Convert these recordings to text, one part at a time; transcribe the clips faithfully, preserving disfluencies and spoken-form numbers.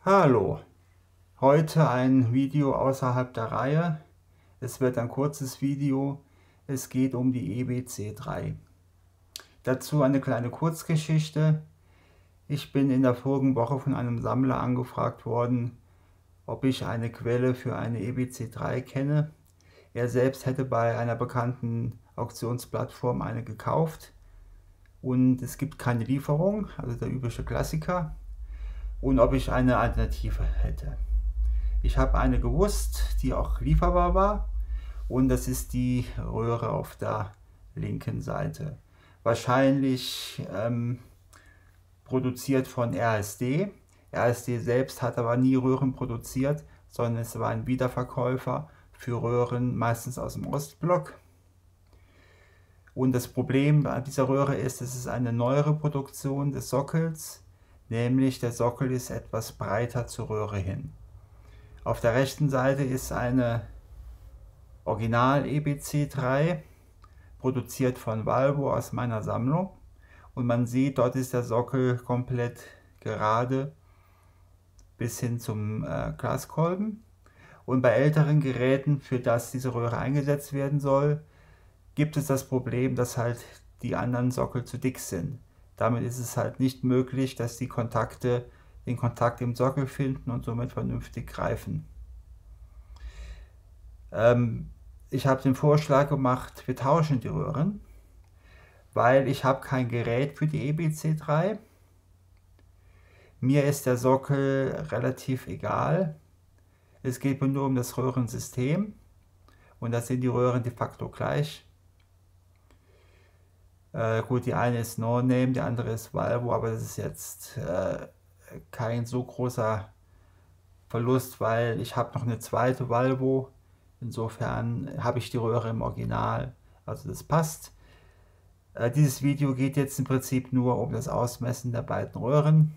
Hallo, heute ein Video außerhalb der Reihe. Es wird ein kurzes Video. Es geht um die E B C drei. Dazu eine kleine Kurzgeschichte. Ich bin in der vorigen Woche von einem Sammler angefragt worden, ob ich eine Quelle für eine E B C drei kenne. Er selbst hätte bei einer bekannten Auktionsplattform eine gekauft und es gibt keine Lieferung, also der übliche Klassiker, und ob ich eine Alternative hätte. Ich habe eine gewusst, die auch lieferbar war, und das ist die Röhre auf der linken Seite. Wahrscheinlich ähm, produziert von R S D. R S D selbst hat aber nie Röhren produziert, sondern es war ein Wiederverkäufer für Röhren, meistens aus dem Ostblock. Und das Problem an dieser Röhre ist, es ist eine neuere Produktion des Sockels, nämlich der Sockel ist etwas breiter zur Röhre hin. Auf der rechten Seite ist eine Original E B C drei, produziert von Valvo aus meiner Sammlung. Und man sieht, dort ist der Sockel komplett gerade bis hin zum äh, Glaskolben. Und bei älteren Geräten, für das diese Röhre eingesetzt werden soll, gibt es das Problem, dass halt die anderen Sockel zu dick sind. Damit ist es halt nicht möglich, dass die Kontakte den Kontakt im Sockel finden und somit vernünftig greifen. Ähm, ich habe den Vorschlag gemacht, wir tauschen die Röhren, weil ich habe kein Gerät für die E B C drei. Mir ist der Sockel relativ egal. Es geht mir nur um das Röhrensystem und da sind die Röhren de facto gleich. Äh, gut, die eine ist No Name, die andere ist Valvo, aber das ist jetzt äh, kein so großer Verlust, weil ich habe noch eine zweite Valvo. Insofern habe ich die Röhre im Original, also das passt. Äh, dieses Video geht jetzt im Prinzip nur um das Ausmessen der beiden Röhren.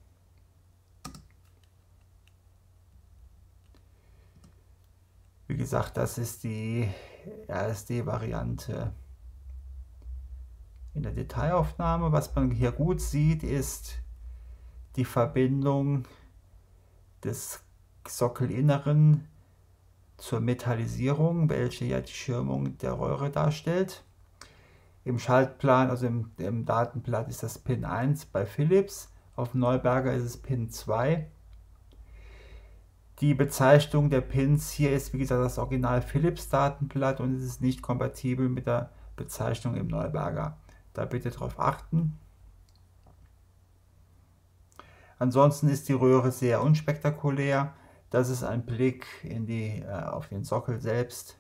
Wie gesagt, das ist die R S D-Variante in der Detailaufnahme. Was man hier gut sieht, ist die Verbindung des Sockelinneren zur Metallisierung, welche ja die Schirmung der Röhre darstellt. Im Schaltplan, also im, im Datenblatt, ist das Pin eins bei Philips, auf Neuberger ist es Pin zwei. Die Bezeichnung der Pins hier ist, wie gesagt, das Original Philips Datenblatt und es ist nicht kompatibel mit der Bezeichnung im Neuberger. Da bitte darauf achten. Ansonsten ist die Röhre sehr unspektakulär. Das ist ein Blick in die, äh, auf den Sockel selbst.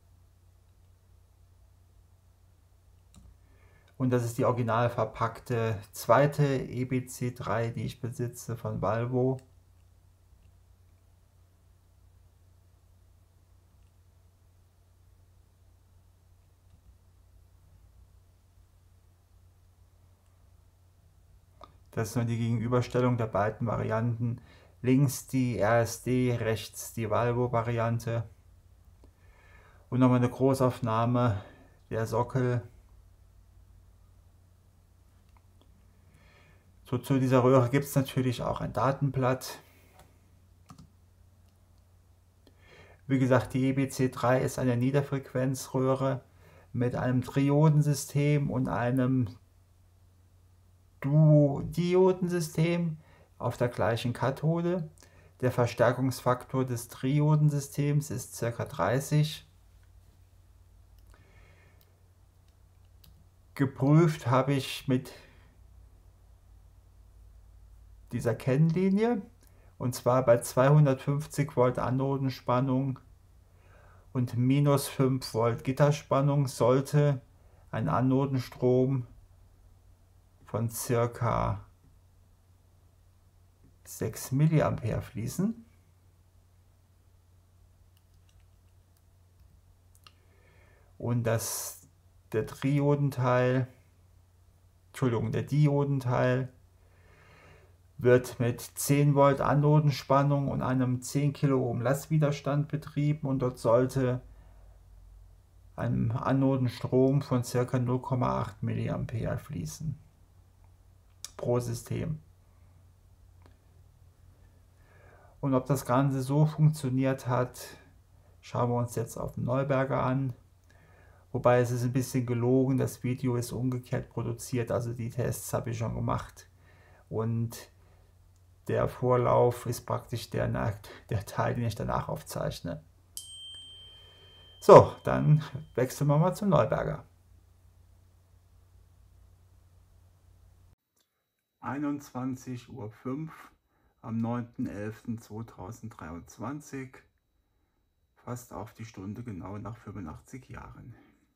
Und das ist die original verpackte zweite E B C drei, die ich besitze, von Valvo. Das ist nur die Gegenüberstellung der beiden Varianten. Links die R S D, rechts die Valvo-Variante. Und nochmal eine Großaufnahme der Sockel. So, zu dieser Röhre gibt es natürlich auch ein Datenblatt. Wie gesagt, die E B C drei ist eine Niederfrequenzröhre mit einem Triodensystem und einem Duodiodensystem auf der gleichen Kathode. Der Verstärkungsfaktor des Triodensystems ist ca. dreißig. Geprüft habe ich mit dieser Kennlinie, und zwar bei zweihundertfünfzig Volt Anodenspannung und minus fünf Volt Gitterspannung sollte ein Anodenstrom von ca. sechs Milliampere fließen. Und das, der Triodenteil, Entschuldigung, der Diodenteil wird mit zehn Volt Anodenspannung und einem zehn Kiloohm Lastwiderstand betrieben und dort sollte ein Anodenstrom von ca. null Komma acht Milliampere fließen pro System. Und ob das Ganze so funktioniert hat, schauen wir uns jetzt auf dem Neuberger an. Wobei es ist ein bisschen gelogen, das Video ist umgekehrt produziert, also die Tests habe ich schon gemacht. Und der Vorlauf ist praktisch der, der Teil, den ich danach aufzeichne. So, dann wechseln wir mal zum Neuberger. einundzwanzig Uhr fünf am neunten elften zweitausenddreiundzwanzig, fast auf die Stunde genau nach fünfundachtzig Jahren.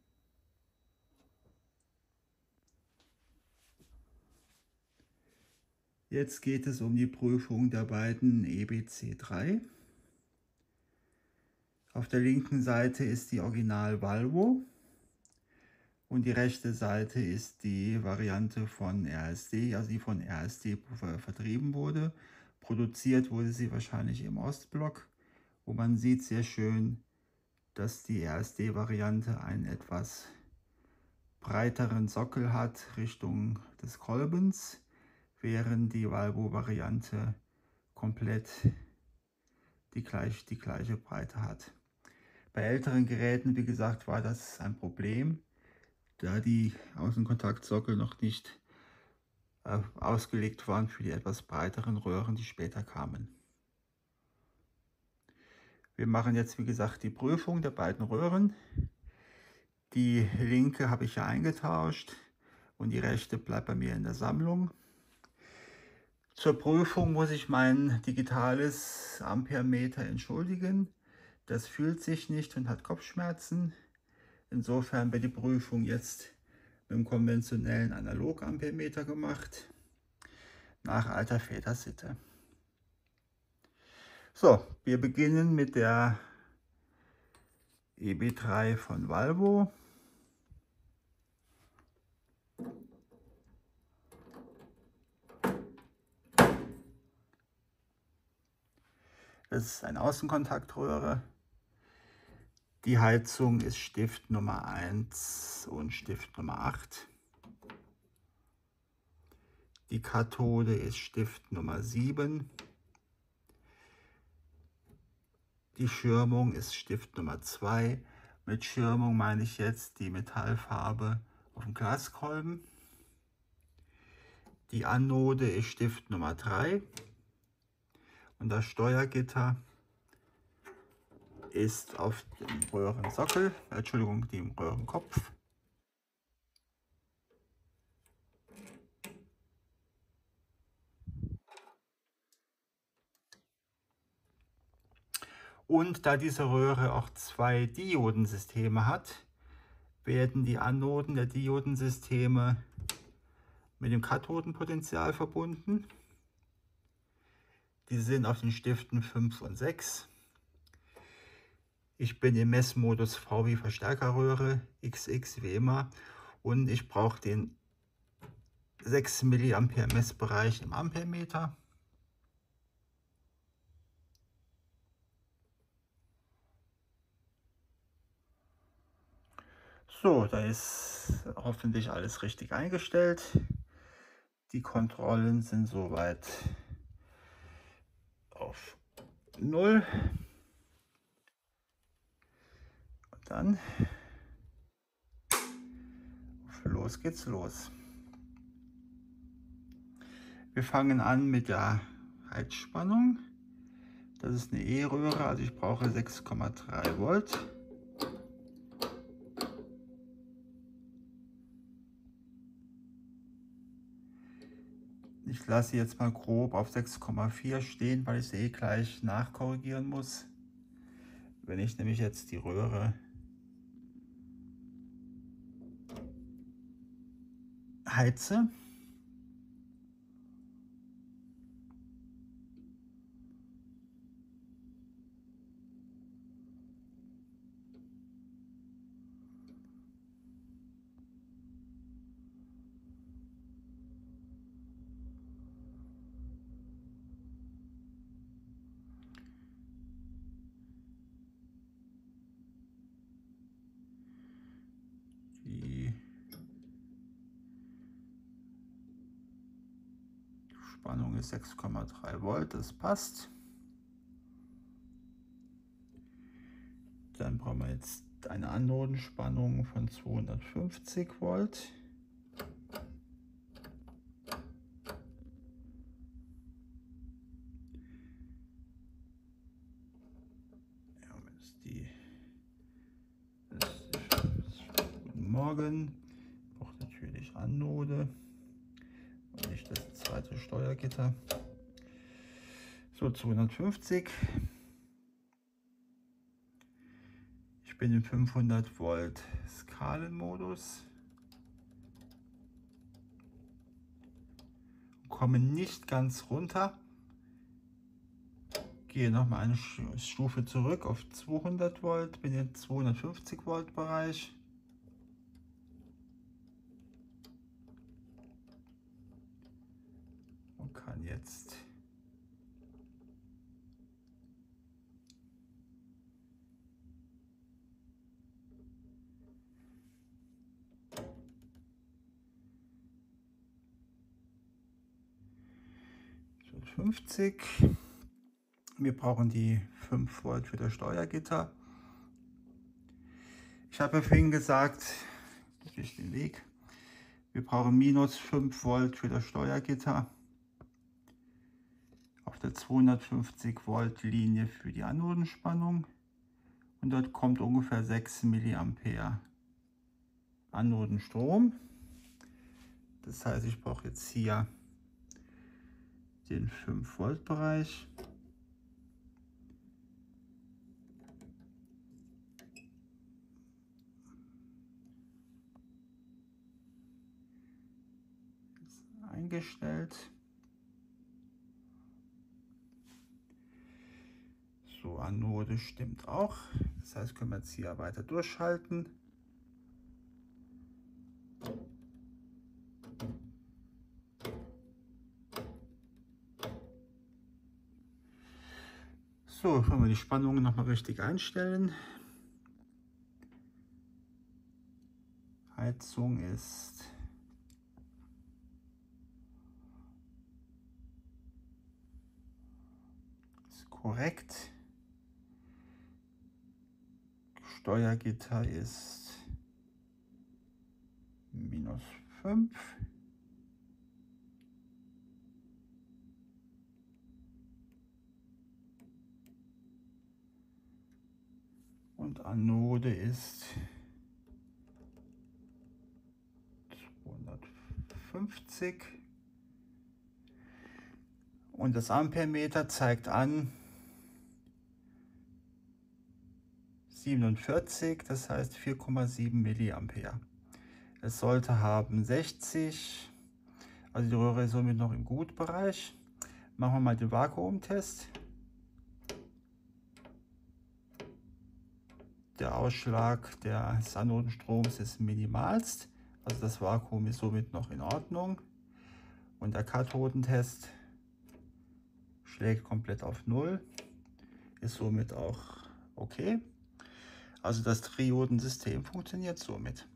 Jetzt geht es um die Prüfung der beiden E B C drei. Auf der linken Seite ist die Original Valvo und die rechte Seite ist die Variante von R S D, also die von R S D vertrieben wurde. Produziert wurde sie wahrscheinlich im Ostblock, wo man sieht sehr schön, dass die R S D-Variante einen etwas breiteren Sockel hat Richtung des Kolbens, während die Valvo-Variante komplett die, gleich, die gleiche Breite hat. Bei älteren Geräten, wie gesagt, war das ein Problem, da die Außenkontaktsockel noch nicht äh, ausgelegt waren für die etwas breiteren Röhren, die später kamen. Wir machen jetzt, wie gesagt, die Prüfung der beiden Röhren. Die linke habe ich ja eingetauscht und die rechte bleibt bei mir in der Sammlung. Zur Prüfung muss ich mein digitales Amperemeter entschuldigen. Das fühlt sich nicht und hat Kopfschmerzen. Insofern wird die Prüfung jetzt mit dem konventionellen Analog-Amperemeter gemacht, nach alter Vätersitte. So, wir beginnen mit der E B drei von Valvo. Das ist eine Außenkontaktröhre. Die Heizung ist Stift Nummer eins und Stift Nummer acht. Die Kathode ist Stift Nummer sieben. Die Schirmung ist Stift Nummer zwei. Mit Schirmung meine ich jetzt die Metallfarbe auf dem Glaskolben. Die Anode ist Stift Nummer drei. Und das Steuergitter ist auf dem Röhrensockel, äh, Entschuldigung, dem Röhrenkopf. Und da diese Röhre auch zwei Diodensysteme hat, werden die Anoden der Diodensysteme mit dem Kathodenpotential verbunden. Die sind auf den Stiften fünf und sechs. Ich bin im Messmodus V wie Verstärkerröhre, X X wie immer, und ich brauche den sechs Milliampere Messbereich im Amperemeter. So, da ist hoffentlich alles richtig eingestellt. Die Kontrollen sind soweit auf null. Und dann los geht's los. Wir fangen an mit der Heizspannung. Das ist eine E-Röhre, also ich brauche sechs Komma drei Volt. Ich lasse jetzt mal grob auf sechs Komma vier stehen, weil ich sie eh gleich nachkorrigieren muss. Wenn ich nämlich jetzt die Röhre heize. Die Spannung ist sechs Komma drei Volt, das passt. Dann brauchen wir jetzt eine Anodenspannung von zweihundertfünfzig Volt. Ja, ist die ist, Guten Morgen. Braucht natürlich Anode und nicht das zweite Steuergitter. So, zweihundertfünfzig. Ich bin im fünfhundert Volt Skalenmodus. Komme nicht ganz runter. Gehe nochmal eine Stufe zurück auf zweihundert Volt. Bin im zweihundertfünfzig Volt Bereich. Und kann jetzt fünfzig. Wir brauchen die fünf Volt für das Steuergitter. Ich habe ja vorhin gesagt, durch den Weg, wir brauchen minus fünf Volt für das Steuergitter. Auf der zweihundertfünfzig Volt Linie für die Anodenspannung. Und dort kommt ungefähr sechs Milliampere Anodenstrom. Das heißt, ich brauche jetzt hier den fünf Volt Bereich. Ist eingestellt. So, Anode stimmt auch. Das heißt, können wir jetzt hier weiter durchschalten. So, können wir die Spannungen noch mal richtig einstellen. Heizung ist ist korrekt. Steuergitter ist minus fünf. Und Anode ist zweihundertfünfzig. Und das Ampermeter zeigt an siebenundvierzig, das heißt vier Komma sieben Milliampere. Es sollte haben sechzig, also die Röhre ist somit noch im Gutbereich. Machen wir mal den Vakuumtest. Der Ausschlag des Anodenstroms ist minimalst, also das Vakuum ist somit noch in Ordnung. Und der Kathodentest schlägt komplett auf null, ist somit auch okay. Also das Triodensystem funktioniert somit.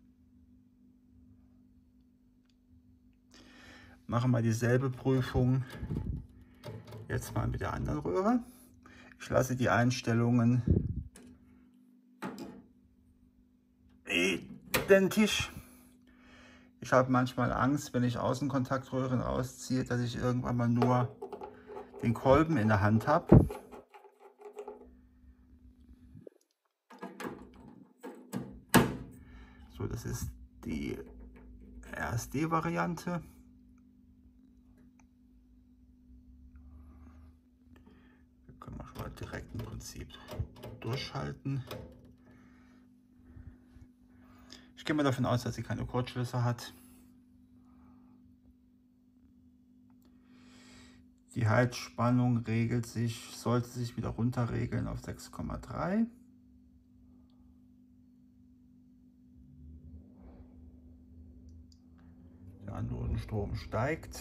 Machen wir dieselbe Prüfung jetzt mal mit der anderen Röhre. Ich lasse die Einstellungen identisch. Ich habe manchmal Angst, wenn ich Außenkontaktröhren rausziehe, dass ich irgendwann mal nur den Kolben in der Hand habe. So, das ist die R S D-Variante. Da können wir schon mal direkt im Prinzip durchschalten. Ich gehe mal davon aus, dass sie keine Kurzschlüsse hat. Die Heizspannung regelt sich, sollte sich wieder runterregeln auf sechs Komma drei. Der Anodenstrom steigt.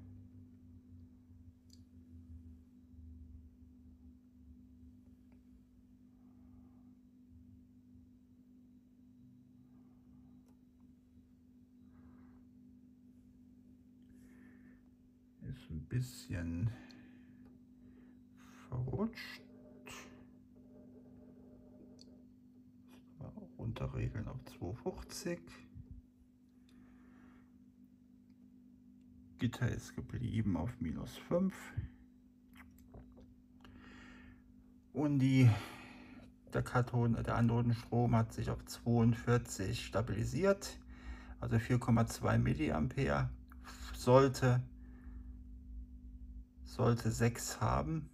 Ist ein bisschen verrutscht. wieder regeln auf zweihundertfünfzig. Gitter ist geblieben auf minus fünf. Und die, der, Kathoden, der Anodenstrom hat sich auf zweiundvierzig stabilisiert. Also vier Komma zwei Milliampere. Sollte, sollte sechs haben.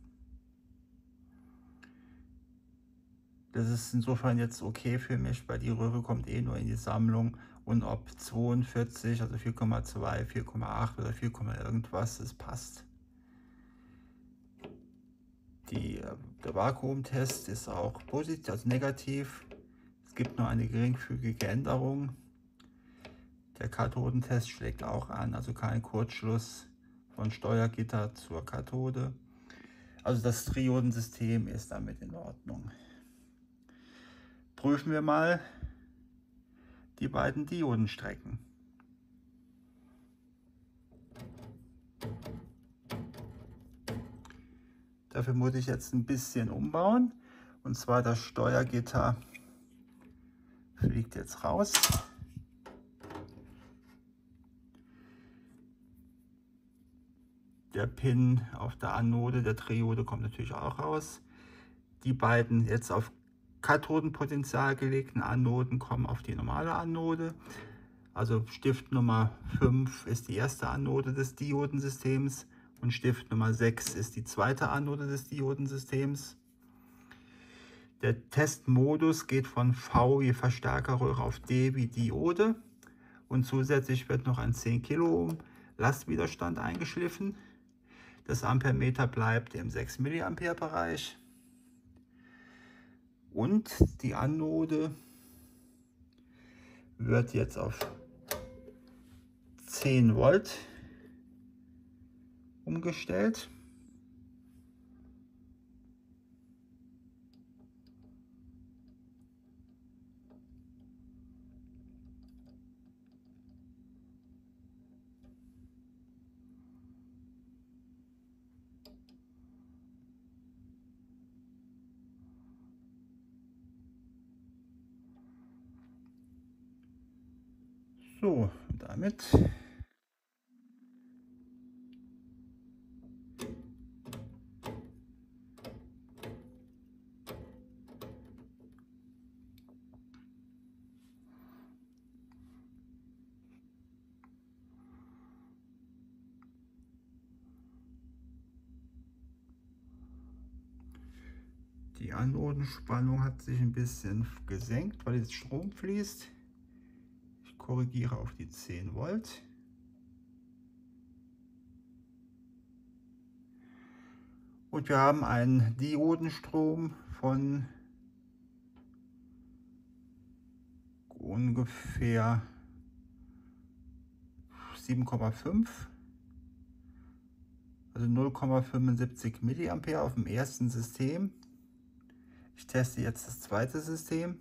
Das ist insofern jetzt okay für mich, weil die Röhre kommt eh nur in die Sammlung. Und ob zweiundvierzig, also vier Komma zwei, vier Komma acht oder vier, irgendwas, das passt. Die, der Vakuumtest ist auch positiv, also negativ. Es gibt nur eine geringfügige Änderung. Der Kathodentest schlägt auch an, also kein Kurzschluss von Steuergitter zur Kathode. Also das Triodensystem ist damit in Ordnung. Prüfen wir mal die beiden Diodenstrecken. Dafür muss ich jetzt ein bisschen umbauen. Und zwar das Steuergitter fliegt jetzt raus. Der Pin auf der Anode, der Triode, kommt natürlich auch raus. Die beiden jetzt auf Kathodenpotential gelegten Anoden kommen auf die normale Anode. Also Stift Nummer fünf ist die erste Anode des Diodensystems und Stift Nummer sechs ist die zweite Anode des Diodensystems. Der Testmodus geht von V wie Verstärkerröhre auf D wie Diode und zusätzlich wird noch ein zehn Kiloohm Lastwiderstand eingeschliffen. Das Ampermeter bleibt im sechs Milliampere Bereich. Und die Anode wird jetzt auf zehn Volt umgestellt. So, damit die Anodenspannung hat sich ein bisschen gesenkt, weil jetzt Strom fließt. Ich korrigiere auf die zehn Volt. Und wir haben einen Diodenstrom von ungefähr sieben Komma fünf, also null Komma fünfundsiebzig Milliampere auf dem ersten System. Ich teste jetzt das zweite System.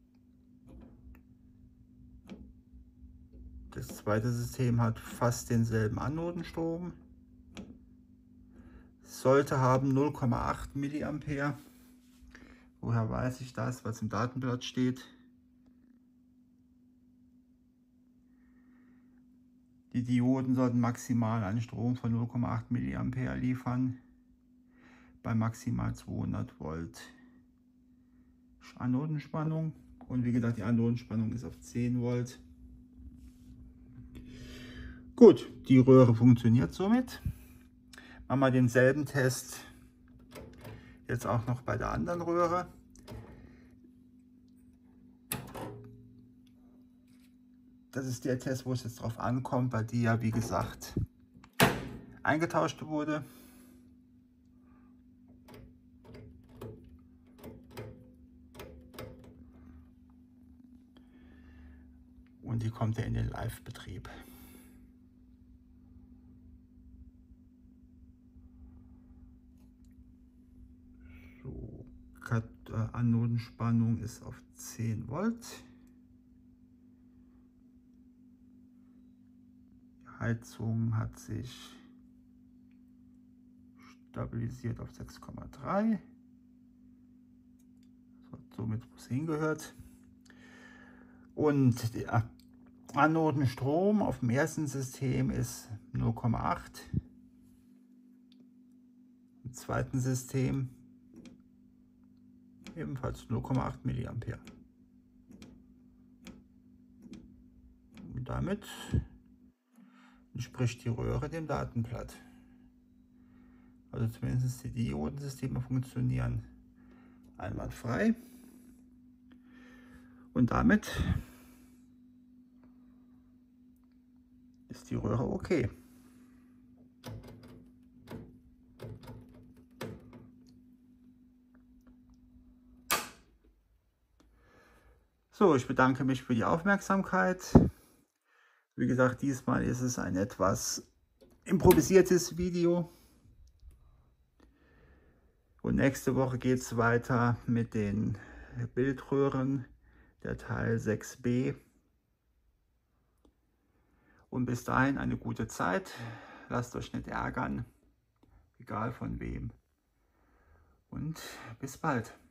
Das zweite System hat fast denselben Anodenstrom. Sollte haben null Komma acht Milliampere. Woher weiß ich das? Was im Datenblatt steht. Die Dioden sollten maximal einen Strom von null Komma acht Milliampere liefern. Bei maximal zweihundert Volt Anodenspannung. Und wie gesagt, die Anodenspannung ist auf zehn Volt. Gut, die Röhre funktioniert somit. Machen wir denselben Test jetzt auch noch bei der anderen Röhre. Das ist der Test, wo es jetzt drauf ankommt, weil die ja, wie gesagt, eingetauscht wurde. Und die kommt ja in den Live-Betrieb. So, äh, Anodenspannung ist auf zehn Volt. Die Heizung hat sich stabilisiert auf sechs Komma drei. So, somit, wo es hingehört. Und der Anodenstrom auf dem ersten System ist null Komma acht. Im zweiten System ebenfalls null Komma acht Milliampere. Und damit entspricht die Röhre dem Datenblatt. Also zumindest die Diodensysteme funktionieren einwandfrei. Und damit ist die Röhre okay. So, ich bedanke mich für die Aufmerksamkeit. Wie gesagt, diesmal ist es ein etwas improvisiertes Video. Und nächste Woche geht es weiter mit den Bildröhren, der Teil sechs b. Und bis dahin eine gute Zeit. Lasst euch nicht ärgern, egal von wem. Und bis bald.